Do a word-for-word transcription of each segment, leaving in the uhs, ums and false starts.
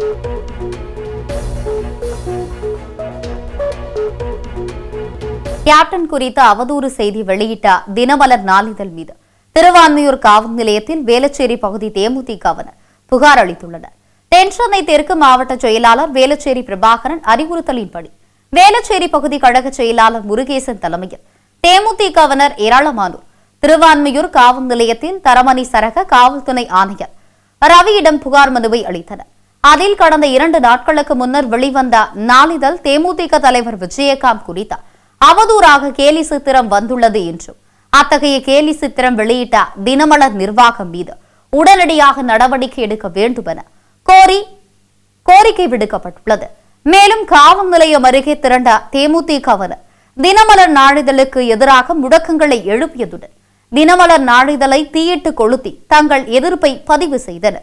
Captain குறித்த அவதூறு செய்தி வெளியிட்ட தினமலர் நாளிதழ் மீது திருவான்மியூர் காவல் நிலையத்தில் வேளச்சேரி பகுதி தேமுதிகவினர் புகார் அளித்துள்ளனர். தென்சென்னை தெற்கு மாவட்ட செயலாளர் வேளச்சேரி பிரபாகரன் அறிவுறுத்தலின்படி வேளச்சேரி பகுதி கழக செயலாளர் முருகேசன் தலைமையில் தேமுதிகவினர் ஏராளமானோர் திருவான்மியூர் காவல் நிலையத்தில் தரமணி சரக காவல் துணை ஆணையர் ரவியிடம் புகார் மனுவை அளித்தனர். அதில் கடந்த இரண்டு நாட்களுக்கு முன்னர் வெளிவந்த நாளிதழ் தேமுதிக தலைவர் விஜயகாந்த் குறித்த அவதூறாக கேலி சித்திரம் வந்துள்ளது என்றும் அத்தகைய கேலி சித்திரம் வெளியிட்ட தினமலர் நிர்வாகம் மீது உடனடியாக நடவடிக்கை எடுக்க வேண்டும் என கோரி கோரிக்கை விடுக்கப்பட்டுள்ளது. மேலும் காவல் நிலையம் அருகே திரண்ட தேமுதிகவினர் தினமலர் நாளிதழுக்கு எதிராக முழக்கங்களை எழுப்பியதுடன் தினமலர் நாளிதழை தீயிட்டு கொளுத்தி தங்கள் எதிர்ப்பை பதிவு செய்தனர்.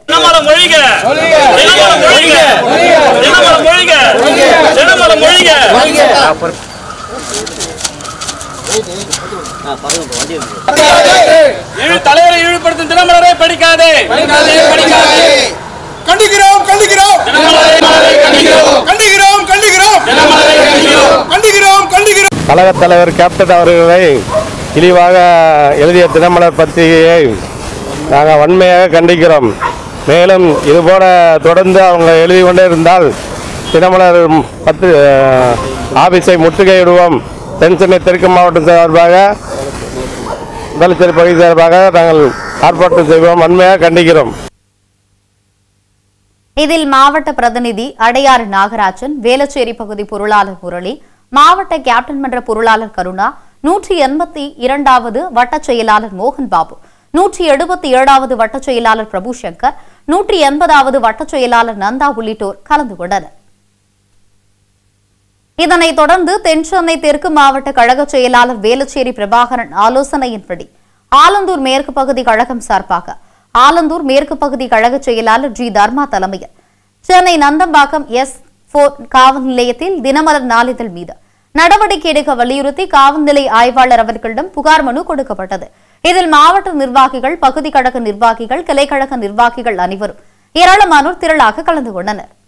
தலைவரை இழிவுபடுத்தும் தினமலரை படிக்காதே. கண்டிக்கிறோம் கண்டிக்கிறோம் கண்டிக்கிறோம் கண்டிக்கிறோம் கண்டிக்கிறோம். கழக தலைவர் கேப்டன் அவர்களை இழிவாக எழுதிய தினமலர் பத்திரிகையை நாங்கள் வன்மையாக கண்டிக்கிறோம். மேலும் இதுபோல தொடர்ந்து அவங்க எழுதி கொண்டே இருந்தால் தினமலர் பத்து ஆபீஸை முற்றுகையிடுவோம். தென்சென்னை தெற்கு மாவட்டம் சார்பாக வேளச்சேரி பகுதி சார்பாக நாங்கள் ஆர்ப்பாட்டம் செய்வோம், வன்மையாக கண்டிக்கிறோம். இதில் மாவட்ட பிரதிநிதி அடையாறு நாகராஜன், வேளச்சேரி பகுதி பொருளாளர் முரளி, மாவட்ட கேப்டன் மன்ற பொருளாளர் கருணா, நூற்றி எண்பத்தி இரண்டாவது வட்ட செயலாளர் மோகன் பாபு, நூற்றி எழுபத்தி ஏழாவது வட்ட செயலாளர் பிரபு சங்கர், நூற்றி எண்பதாவது வட்ட செயலாளர் நந்தா உள்ளிட்டோர் கலந்து கொண்டனர். இதனைத் தொடர்ந்து தென்சென்னை தெற்கு மாவட்ட கழக செயலாளர் வேளச்சேரி பிரபாகரன் ஆலோசனையின்படி ஆலந்தூர் மேற்கு பகுதி கழகம் சார்பாக ஆலந்தூர் மேற்கு பகுதி கழக செயலாளர் ஜி தர்மா தலைமையில் சென்னை நந்தம்பாக்கம் எஸ் போர் காவல் நிலையத்தில் தினமலர் நாளிதழ் மீது நடவடிக்கை எடுக்க வலியுறுத்தி காவல் நிலைய ஆய்வாளர் அவர்களிடம் புகார் மனு கொடுக்கப்பட்டது. இதில் மாவட்ட நிர்வாகிகள், பகுதி கழக நிர்வாகிகள், கிளைக்கழக நிர்வாகிகள் அனைவரும் ஏராளமானோர் திரளாக கலந்து கொண்டனர்.